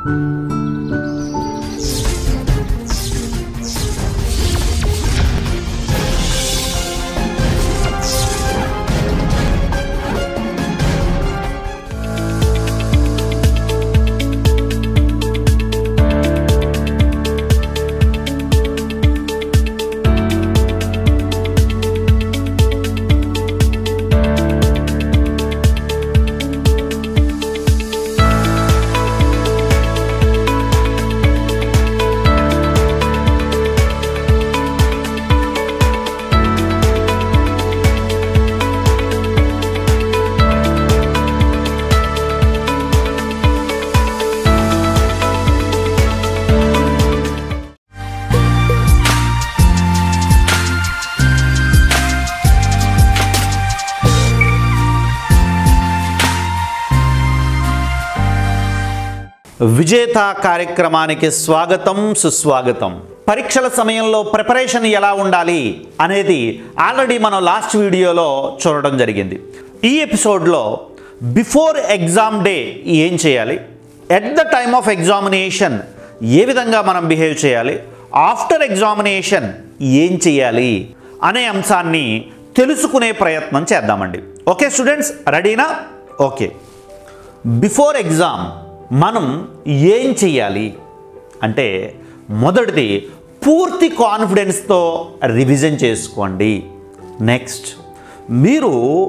విజేత కార్యక్రమానికి స్వాగతం సుస్వాగతం. పరీక్షల సమయంలో ప్రిపరేషన్ ఎలా ఉండాలి అనేది ఆల్రెడీ మనం లాస్ట్ వీడియోలో చూడడం జరిగింది. ఈ ఎపిసోడ్లో బిఫోర్ ఎగ్జామ్ డే ఏం చేయాలి, at the time of examination ఏ విధంగా మనం బిహేవ్ చేయాలి, ఆఫ్టర్ ఎగ్జామినేషన్ ఏం చేయాలి అనే అంశాన్ని తెలుసుకునే ప్రయత్నం చేద్దామండి. ఓకే స్టూడెంట్స్, రెడీనా? ఓకే. బిఫోర్ ఎగ్జామ్ మనం ఏం చేయాలి అంటే, మొదటిది పూర్తి కాన్ఫిడెన్స్తో రివిజన్ చేసుకోండి. నెక్స్ట్, మీరు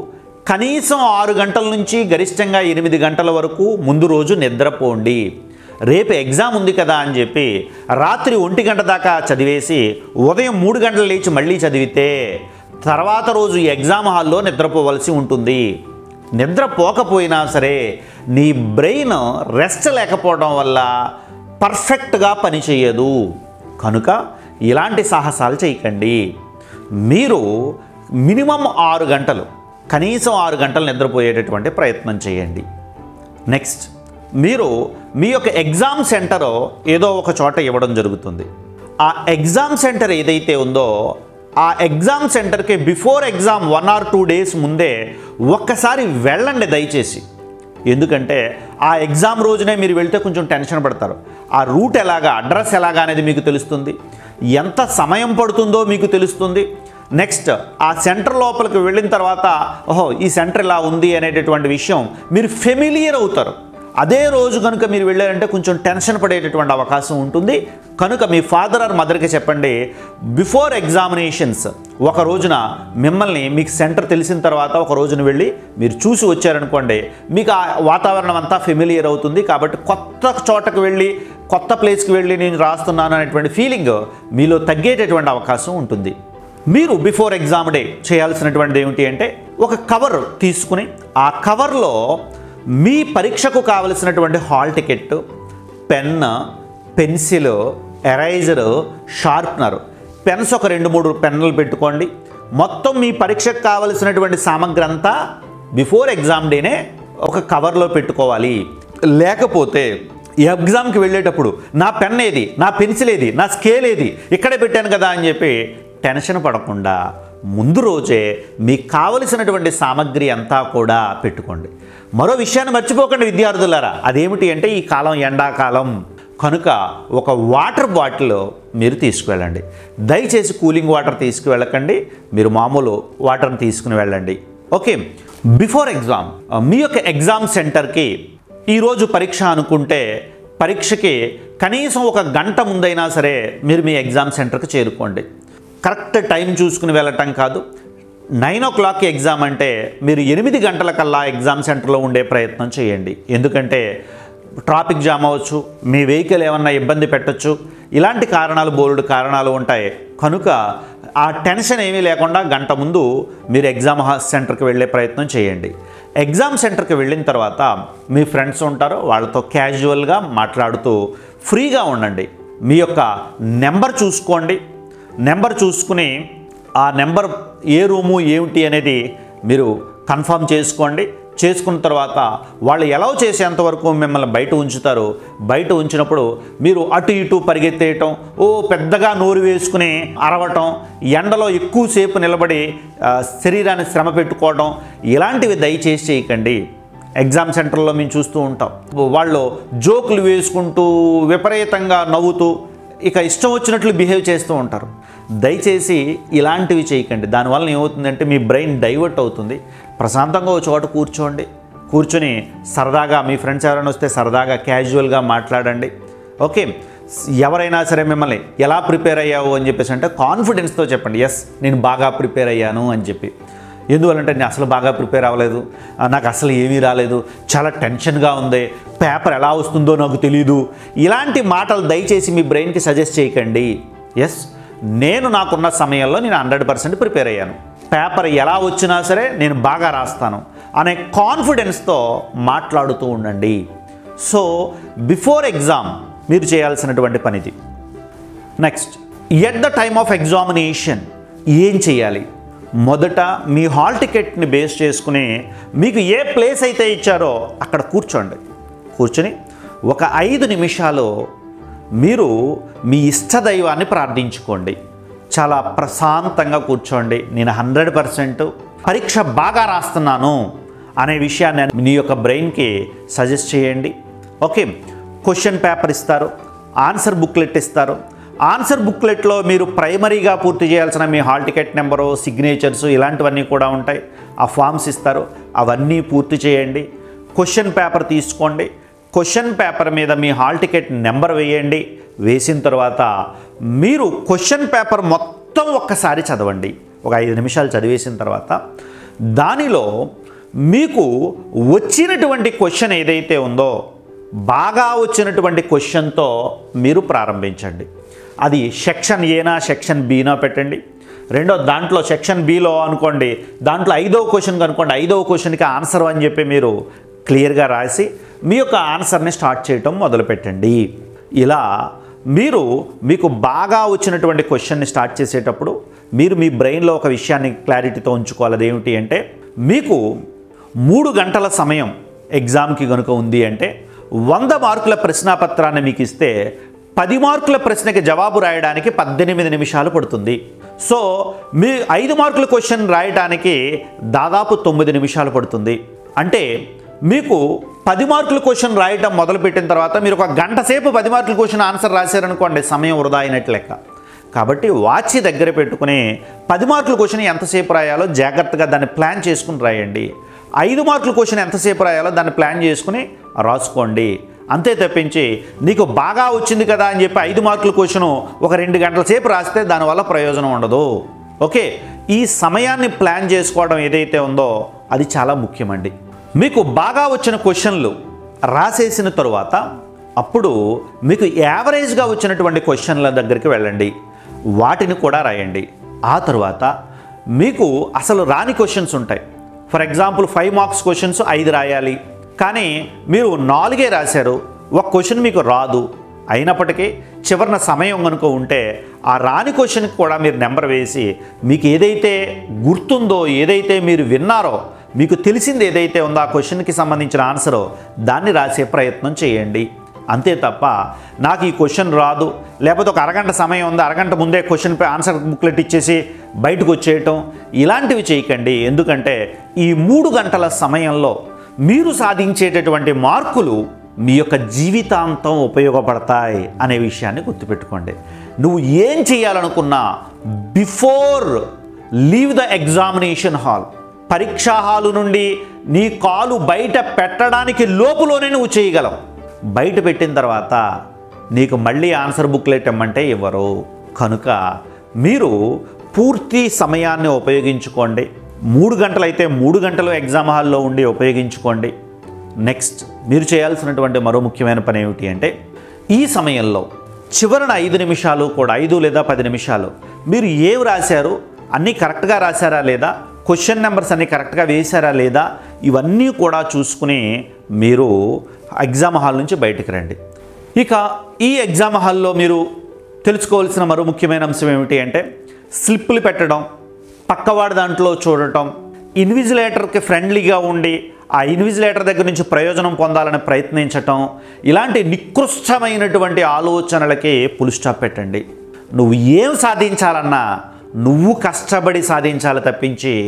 కనీసం 6 గంటల నుంచి గరిష్టంగా 8 గంటల వరకు ముందు రోజు నిద్రపోండి. రేపు ఎగ్జామ్ ఉంది కదా అని చెప్పి రాత్రి 1 గంట దాకా చదివేసి ఉదయం 3 గంటలు లేచి మళ్ళీ చదివితే తర్వాత రోజు ఎగ్జామ్ హాల్లో నిద్రపోవలసి ఉంటుంది. నిద్రపోకపోయినా సరే నీ బ్రెయిన్ రెస్ట్ లేకపోవడం వల్ల పర్ఫెక్ట్గా పనిచేయదు. కనుక ఇలాంటి సాహసాలు చేయకండి. మీరు మినిమం 6 గంటలు, కనీసం 6 గంటలు నిద్రపోయేటటువంటి ప్రయత్నం చేయండి. నెక్స్ట్, మీరు మీ యొక్క ఎగ్జామ్ సెంటర్ ఏదో ఒక చోట ఇవ్వడం జరుగుతుంది. ఆ ఎగ్జామ్ సెంటర్ ఏదైతే ఉందో ఆ ఎగ్జామ్ సెంటర్కి బిఫోర్ ఎగ్జామ్ 1 or 2 days ముందే ఒక్కసారి వెళ్ళండి దయచేసి. ఎందుకంటే ఆ ఎగ్జామ్ రోజునే మీరు వెళ్తే కొంచెం టెన్షన్ పడతారు. ఆ రూట్ ఎలాగా, అడ్రస్ ఎలాగా అనేది మీకు తెలుస్తుంది, ఎంత సమయం పడుతుందో మీకు తెలుస్తుంది. నెక్స్ట్, ఆ సెంటర్ లోపలికి వెళ్ళిన తర్వాత ఓహో ఈ సెంటర్ ఇలా ఉంది అనేటటువంటి విషయం మీరు ఫెమిలియర్ అవుతారు. అదే రోజు కనుక మీరు వెళ్ళారంటే కొంచెం టెన్షన్ పడేటటువంటి అవకాశం ఉంటుంది. కనుక మీ ఫాదర్ ఆర్ మదర్కి చెప్పండి, బిఫోర్ ఎగ్జామినేషన్స్ ఒక రోజున మిమ్మల్ని మీకు సెంటర్ తెలిసిన తర్వాత ఒక రోజున వెళ్ళి మీరు చూసి వచ్చారనుకోండి, మీకు ఆ వాతావరణం అంతా ఫెమిలియర్ అవుతుంది. కాబట్టి కొత్త చోటకు వెళ్ళి కొత్త ప్లేస్కి వెళ్ళి నేను రాస్తున్నాను అనేటువంటి ఫీలింగ్ మీలో తగ్గేటటువంటి అవకాశం ఉంటుంది. మీరు బిఫోర్ ఎగ్జామ్ డే చేయాల్సినటువంటిది ఏమిటి అంటే, ఒక కవర్ తీసుకుని ఆ కవర్లో మీ పరీక్షకు కావలసినటువంటి hall ticket, pen, pencil, eraser, sharpener, pens ఒక 2-3 పెన్నులు పెట్టుకోండి. మొత్తం మీ పరీక్షకు కావలసినటువంటి సామగ్రి అంతా బిఫోర్ ఎగ్జామ్ డేనే ఒక కవర్లో పెట్టుకోవాలి. లేకపోతే ఎగ్జామ్కి వెళ్ళేటప్పుడు నా పెన్ ఏది, నా పెన్సిల్ ఏది, నా స్కేల్ ఏది, ఇక్కడే పెట్టాను కదా అని చెప్పి టెన్షన్ పడకుండా ముందు రోజే మీకు కావలసినటువంటి సామగ్రి అంతా కూడా పెట్టుకోండి. మరో విషయాన్ని మర్చిపోకండి విద్యార్థులారా, అదేమిటి అంటే ఈ కాలం ఎండాకాలం కనుక ఒక వాటర్ బాటిల్ మీరు తీసుకువెళ్ళండి. దయచేసి కూలింగ్ వాటర్ తీసుకువెళ్ళకండి, మీరు మామూలు వాటర్ని తీసుకుని వెళ్ళండి. ఓకే. బిఫోర్ ఎగ్జామ్ మీ యొక్క ఎగ్జామ్ సెంటర్కి ఈరోజు పరీక్ష అనుకుంటే పరీక్షకి కనీసం 1 గంట ముందైనా సరే మీరు మీ ఎగ్జామ్ సెంటర్కి చేరుకోండి. కరెక్ట్ టైం చూసుకుని వెళ్ళటం కాదు. 9 o'clock ఎగ్జామ్ అంటే మీరు 8 గంటలకల్లా ఎగ్జామ్ సెంటర్లో ఉండే ప్రయత్నం చేయండి. ఎందుకంటే ట్రాఫిక్ జామ్ అవ్వచ్చు, మీ వెహికల్ ఏమన్నా ఇబ్బంది పెట్టచ్చు, ఇలాంటి కారణాలు బోల్డ్ కారణాలు ఉంటాయి. కనుక ఆ టెన్షన్ ఏమీ లేకుండా గంట ముందు మీరు ఎగ్జామ్ సెంటర్కి వెళ్ళే ప్రయత్నం చేయండి. ఎగ్జామ్ సెంటర్కి వెళ్ళిన తర్వాత మీ ఫ్రెండ్స్ ఉంటారో వాళ్ళతో క్యాజువల్గా మాట్లాడుతూ ఫ్రీగా ఉండండి. మీ యొక్క నెంబర్ చూసుకోండి. నెంబర్ చూసుకుని ఆ నెంబర్ ఏ రూము ఏమిటి అనేది మీరు కన్ఫర్మ్ చేసుకోండి. చేసుకున్న తర్వాత వాళ్ళు ఎలౌ చేసేంతవరకు మిమ్మల్ని బయట ఉంచుతారు. బయట ఉంచినప్పుడు మీరు అటు ఇటు పరిగెత్తేయటం, పెద్దగా నోరు వేసుకుని అరవటం, ఎండలో ఎక్కువసేపు నిలబడి శరీరాన్ని శ్రమ పెట్టుకోవడం, ఇలాంటివి దయచేసి చేయకండి. ఎగ్జామ్ సెంటర్లో మేము చూస్తూ ఉంటాం. వాళ్ళు జోకులు వేసుకుంటూ విపరీతంగా నవ్వుతూ ఇక ఇష్టం వచ్చినట్లు బిహేవ్ చేస్తూ ఉంటారు. దయచేసి ఇలాంటివి చేయకండి. దానివల్ల ఏమవుతుందంటే మీ బ్రెయిన్ డైవర్ట్ అవుతుంది. ప్రశాంతంగా ఒక చోట కూర్చొని సరదాగా మీ ఫ్రెండ్స్ ఎవరైనా వస్తే సరదాగా క్యాజువల్గా మాట్లాడండి. ఓకే, ఎవరైనా సరే మిమ్మల్ని ఎలా ప్రిపేర్ అయ్యావు అని చెప్పేసి అంటే కాన్ఫిడెన్స్తో చెప్పండి, ఎస్ నేను బాగా ప్రిపేర్ అయ్యాను అని చెప్పి. ఎందువల్లంటే నేను అసలు బాగా ప్రిపేర్ అవ్వలేదు, నాకు అసలు ఏమీ రాలేదు, చాలా టెన్షన్గా ఉంది, పేపర్ ఎలా వస్తుందో నాకు తెలీదు. ఇలాంటి మాటలు దయచేసి మీ బ్రెయిన్కి సజెస్ట్ చేయకండి. ఎస్, నేను నాకున్న సమయంలో నేను 100% ప్రిపేర్ అయ్యాను, పేపర్ ఎలా వచ్చినా సరే నేను బాగా రాస్తాను అనే కాన్ఫిడెన్స్తో మాట్లాడుతూ ఉండండి. సో బిఫోర్ ఎగ్జామ్ మీరు చేయాల్సినటువంటి పనిది. Next, at the time of examination ఏం చేయాలి? మొదట మీ హాల్ టికెట్ని బేస్ చేసుకుని మీకు ఏ ప్లేస్ అయితే ఇచ్చారో అక్కడ కూర్చొని ఒక 5 నిమిషాలు మీరు మీ ఇష్టదైవాన్ని ప్రార్థించుకోండి. చాలా ప్రశాంతంగా కూర్చోండి. నేను 100% పరీక్ష బాగా రాస్తున్నాను అనే విషయాన్ని మీ యొక్క బ్రెయిన్కి సజెస్ట్ చేయండి. ఓకే, క్వశ్చన్ పేపర్ ఇస్తారు, ఆన్సర్ బుక్లెట్ ఇస్తారు. ఆన్సర్ బుక్లెట్లో మీరు ప్రైమరీగా పూర్తి చేయాల్సిన మీ హాల్ టికెట్ నెంబరు, సిగ్నేచర్స్ ఇలాంటివన్నీ కూడా ఉంటాయి. ఆ ఫామ్స్ ఇస్తారు, అవన్నీ పూర్తి చేయండి. క్వశ్చన్ పేపర్ తీసుకోండి, క్వశ్చన్ పేపర్ మీద మీ హాల్ టికెట్ నెంబర్ వేయండి. వేసిన తర్వాత మీరు క్వశ్చన్ పేపర్ మొత్తం ఒక్కసారి చదవండి. ఒక 5 నిమిషాలు చదివేసిన తర్వాత దానిలో మీకు వచ్చినటువంటి క్వశ్చన్ ఏదైతే ఉందో బాగా వచ్చినటువంటి క్వశ్చన్తో మీరు ప్రారంభించండి. అది సెక్షన్ ఏనా సెక్షన్ బీనా పెట్టండి. దాంట్లో సెక్షన్ బిలో అనుకోండి, దాంట్లో 5వ క్వశ్చన్ కనుకోండి, 5వ క్వశ్చన్కి ఆన్సర్ అని చెప్పి మీరు క్లియర్గా రాసి మీ యొక్క ఆన్సర్ని స్టార్ట్ చేయటం మొదలుపెట్టండి. ఇలా మీకు బాగా వచ్చినటువంటి క్వశ్చన్ని స్టార్ట్ చేసేటప్పుడు మీరు మీ బ్రెయిన్లో ఒక విషయాన్ని క్లారిటీతో ఉంచుకోవాలి. అదేమిటి అంటే, మీకు 3 గంటల సమయం ఎగ్జామ్కి కనుక ఉంది అంటే 100 మార్కుల ప్రశ్నాపత్రాన్ని మీకు ఇస్తే 10 మార్కుల ప్రశ్నకి జవాబు రాయడానికి 18 నిమిషాలు పడుతుంది. సో మీ 5 మార్కుల క్వశ్చన్ రాయడానికి దాదాపు 9 నిమిషాలు పడుతుంది. అంటే మీకు 10 మార్కుల క్వశ్చన్ రాయటం మొదలుపెట్టిన తర్వాత మీరు ఒక గంట సేపు 10 మార్కుల క్వశ్చన్ ఆన్సర్ రాశారనుకోండి, సమయం వృధా అయినట్లు లెక్క. కాబట్టి వాచ్ దగ్గర పెట్టుకుని 10 మార్కుల క్వశ్చన్ ఎంతసేపు రాయాలో జాగ్రత్తగా దాన్ని ప్లాన్ చేసుకుని రాయండి. 5 మార్కుల క్వశ్చన్ ఎంతసేపు రాయాలో దాన్ని ప్లాన్ చేసుకుని రాసుకోండి. అంతే తప్పించి నీకు బాగా వచ్చింది కదా అని చెప్పి 5 మార్కుల క్వశ్చను ఒక 2 గంటల సేపు రాస్తే దానివల్ల ప్రయోజనం ఉండదు. ఓకే, ఈ సమయాన్ని ప్లాన్ చేసుకోవడం ఏదైతే ఉందో అది చాలా ముఖ్యమండి. మీకు బాగా వచ్చిన క్వశ్చన్లు రాసేసిన తరువాత అప్పుడు మీకు యావరేజ్గా వచ్చినటువంటి క్వశ్చన్ల దగ్గరికి వెళ్ళండి, వాటిని కూడా రాయండి. ఆ తర్వాత మీకు అసలు రాని క్వశ్చన్స్ ఉంటాయి. ఫర్ ఎగ్జాంపుల్ 5 మార్క్స్ క్వశ్చన్స్ 5 రాయాలి, కానీ మీరు 4 రాశారు, ఒక క్వశ్చన్ మీకు రాదు. అయినప్పటికీ చివరిన సమయం కనుక ఉంటే ఆ రాని క్వశ్చన్కి కూడా మీరు నెంబర్ వేసి మీకు ఏదైతే గుర్తుందో, ఏదైతే మీరు విన్నారో, మీకు తెలిసింది ఏదైతే ఉందో ఆ క్వశ్చన్కి సంబంధించిన ఆన్సరో దాన్ని రాసే ప్రయత్నం చేయండి. అంతే తప్ప నాకు ఈ క్వశ్చన్ రాదు, లేకపోతే ఒక అరగంట సమయం ఉంది, అరగంట ముందే క్వశ్చన్ ఆన్సర్ బుక్లెట్ ఇచ్చేసి బయటకు వచ్చేయటం ఇలాంటివి చేయకండి. ఎందుకంటే ఈ 3 గంటల సమయంలో మీరు సాధించేటటువంటి మార్కులు మీ యొక్క జీవితాంతం ఉపయోగపడతాయి అనే విషయాన్ని గుర్తుపెట్టుకోండి. నువ్వు ఏం చేయాలనుకున్నా before leave the examination hall, పరీక్షా హాలు నుండి నీ కాలు బయట పెట్టడానికి లోపులోనే నువ్వు చేయగలవు. బయట పెట్టిన తర్వాత నీకు మళ్ళీ ఆన్సర్ బుక్లెట్ ఇమ్మంటే ఇవ్వరు. కనుక మీరు పూర్తి సమయాన్ని ఉపయోగించుకోండి. 3 గంటలైతే 3 గంటలు ఎగ్జామ్ హాల్లో ఉండి ఉపయోగించుకోండి. నెక్స్ట్ మీరు చేయాల్సినటువంటి మరో ముఖ్యమైన పని ఏమిటి అంటే, ఈ సమయంలో చివరన 5 నిమిషాలు కూడా 5 లేదా 10 నిమిషాలు మీరు ఏవి రాశారు, అన్నీ కరెక్ట్గా రాశారా లేదా, క్వశ్చన్ నెంబర్స్ అన్నీ కరెక్ట్గా వేశారా లేదా, ఇవన్నీ కూడా చూసుకుని మీరు ఎగ్జామ్ హాల్ నుంచి బయటికి రండి. ఇక ఈ ఎగ్జామ్ హాల్లో మీరు తెలుసుకోవాల్సిన మరో ముఖ్యమైన అంశం ఏమిటి అంటే, స్లిప్పులు పెట్టడం, పక్కవాడి దాంట్లో చూడటం, ఇన్విజిలేటర్కి ఫ్రెండ్లీగా ఉండి ఆ ఇన్విజిలేటర్ దగ్గర నుంచి ప్రయోజనం పొందాలని ప్రయత్నించటం, ఇలాంటి నికృష్టమైనటువంటి ఆలోచనలకి ఫుల్ స్టాప్ పెట్టండి. నువ్వు ఏం సాధించాలన్నా నువ్వు కష్టపడి సాధించాలి తప్పించి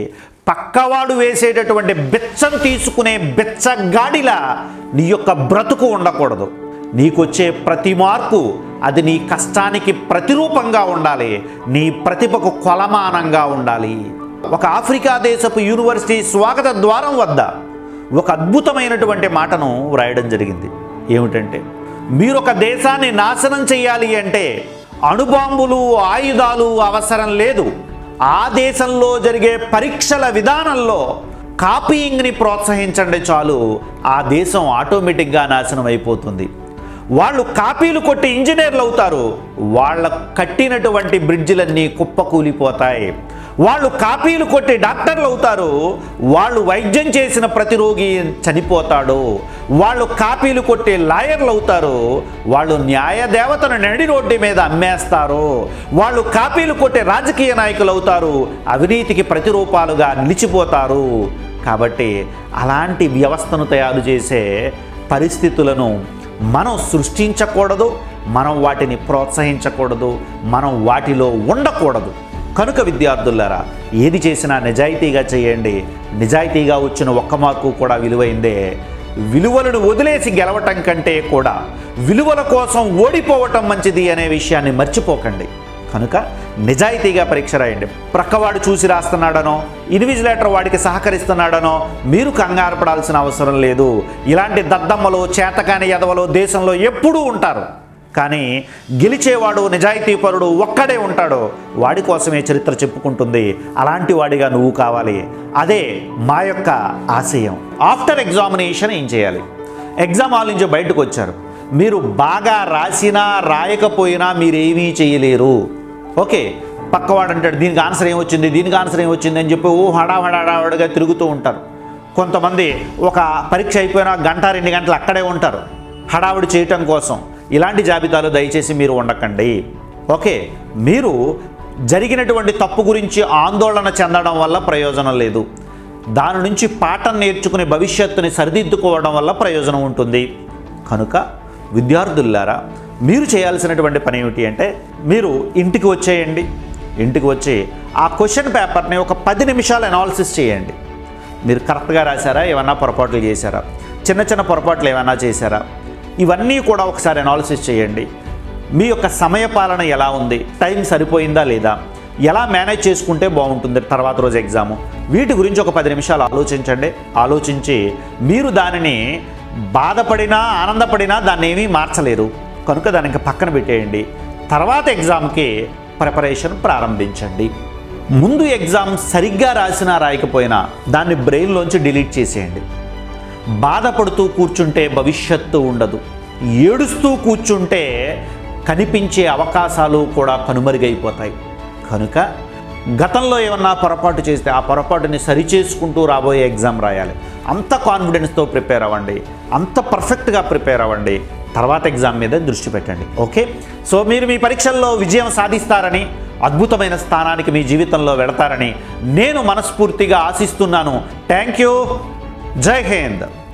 పక్కవాడు వేసేటటువంటి బిచ్చం తీసుకునే బిచ్చగాడిలా నీ యొక్క బ్రతుకు ఉండకూడదు. నీకొచ్చే ప్రతి మార్కు అది నీ కష్టానికి ప్రతిరూపంగా ఉండాలి, నీ ప్రతిభకు కొలమానంగా ఉండాలి. ఒక ఆఫ్రికా దేశపు యూనివర్సిటీ స్వాగత ద్వారం వద్ద ఒక అద్భుతమైనటువంటి మాటను వ్రాయడం జరిగింది. ఏమిటంటే, మీరు ఒక దేశాన్ని నాశనం చేయాలి అంటే అణుబాంబులు, ఆయుధాలు అవసరం లేదు. ఆ దేశంలో జరిగే పరీక్షల విధానంలో కాపీయింగ్ని ప్రోత్సహించండి చాలు, ఆ దేశం ఆటోమేటిక్గా నాశనం అయిపోతుంది. వాళ్ళు కాపీలు కొట్టి ఇంజనీర్లు అవుతారు, వాళ్ళ కట్టినటువంటి బ్రిడ్జిలన్నీ కుప్పకూలిపోతాయి. వాళ్ళు కాపీలు కొట్టి డాక్టర్లు అవుతారు, వాళ్ళు వైద్యం చేసిన ప్రతి రోగి చనిపోతాడు. వాళ్ళు కాపీలు కొట్టి లాయర్లు అవుతారు, వాళ్ళు న్యాయ దేవతను నడి రోడ్డు మీద అమ్మేస్తారు. వాళ్ళు కాపీలు కొట్టి రాజకీయ నాయకులు అవుతారు, అవినీతికి ప్రతిరూపాలుగా నిలిచిపోతారు. కాబట్టి అలాంటి వ్యవస్థను తయారు చేసే పరిస్థితులను మనం సృష్టించకూడదు, మనం వాటిని ప్రోత్సహించకూడదు, మనం వాటిలో ఉండకూడదు. కనుక విద్యార్థులారా, ఏది చేసినా నిజాయితీగా చేయండి. నిజాయితీగా వచ్చిన ఒక్క మార్కు కూడా విలువైందే. విలువలను వదిలేసి గెలవటం కంటే కూడా విలువల కోసం ఓడిపోవటం మంచిది అనే విషయాన్ని మర్చిపోకండి. కనుక నిజాయితీగా పరీక్ష రాయండి. ప్రక్కవాడు చూసి రాస్తున్నాడనో, ఇన్విజిలేటర్ వాడికి సహకరిస్తున్నాడనో మీరు కంగారు పడాల్సిన అవసరం లేదు. ఇలాంటి దద్దమ్మలు, చేతకాని ఎదవలు దేశంలో ఎప్పుడూ ఉంటారు. కానీ గెలిచేవాడు, నిజాయితీపరుడు ఒక్కడే ఉంటాడో వాడి కోసమే చరిత్ర చెప్పుకుంటుంది. అలాంటి వాడిగా నువ్వు కావాలి. అదే మా యొక్క ఆశయం. ఆఫ్టర్ ఎగ్జామినేషన్ ఏం చేయాలి? ఎగ్జామ్ హాల్ నుంచి బయటకు వచ్చారు, మీరు బాగా రాసినా రాయకపోయినా మీరేమీ చేయలేరు. ఓకే, పక్కవాడు అంటాడు దీనికి ఆన్సర్ ఏమొచ్చింది, దీనికి ఆన్సర్ ఏమొచ్చింది అని చెప్పి హడావడాగా తిరుగుతూ ఉంటారు. కొంతమంది ఒక పరీక్ష అయిపోయినా గంట 2 గంటలు అక్కడే ఉంటారు హడావుడి చేయటం కోసం. ఇలాంటి జాబితాలు దయచేసి మీరు ఉండకండి. ఓకే, మీరు జరిగినటువంటి తప్పు గురించి ఆందోళన చెందడం వల్ల ప్రయోజనం లేదు. దాని నుంచి పాఠం నేర్చుకుని భవిష్యత్తుని సరిదిద్దుకోవడం వల్ల ప్రయోజనం ఉంటుంది. కనుక విద్యార్థులారా, మీరు చేయాల్సినటువంటి పని ఏమిటి అంటే, మీరు ఇంటికి వచ్చేయండి. ఇంటికి వచ్చి ఆ క్వశ్చన్ పేపర్ని ఒక 10 నిమిషాలు అనాలిసిస్ చేయండి. మీరు కరెక్ట్గా రాశారా, ఏమన్నా పొరపాట్లు చేశారా, చిన్న చిన్న పొరపాట్లు ఏమైనా చేశారా, ఇవన్నీ కూడా ఒకసారి అనాలిసిస్ చేయండి. మీ యొక్క సమయపాలన ఎలా ఉంది, టైం సరిపోయిందా లేదా, ఎలా మేనేజ్ చేసుకుంటే బాగుంటుంది తర్వాత రోజు ఎగ్జాము, వీటి గురించి ఒక 10 నిమిషాలు ఆలోచించండి. ఆలోచించి మీరు దానిని బాధపడినా ఆనందపడినా దాన్ని ఏమీ మార్చలేరు కనుక దానికి పక్కన పెట్టేయండి. తర్వాత ఎగ్జామ్కి ప్రిపరేషన్ ప్రారంభించండి. ముందు ఎగ్జామ్ సరిగ్గా రాసినా రాయకపోయినా దాన్ని బ్రెయిన్లోంచి డిలీట్ చేసేయండి. బాధపడుతూ కూర్చుంటే భవిష్యత్తు ఉండదు. ఏడుస్తూ కూర్చుంటే కనిపించే అవకాశాలు కూడా కనుమరుగైపోతాయి. కనుక గతంలో ఏమన్నా పొరపాటు చేస్తే ఆ పొరపాటుని సరిచేసుకుంటూ రాబోయే ఎగ్జామ్ రాయాలి. అంత కాన్ఫిడెన్స్తో ప్రిపేర్ అవ్వండి, అంత పర్ఫెక్ట్గా ప్రిపేర్ అవ్వండి. తర్వాత ఎగ్జామ్ మీద దృష్టి పెట్టండి. ఓకే, సో మీరు మీ పరీక్షల్లో విజయం సాధిస్తారని, అద్భుతమైన స్థానానికి మీ జీవితంలో వెళతారని నేను మనస్ఫూర్తిగా ఆశిస్తున్నాను. Thank you. జై హింద్.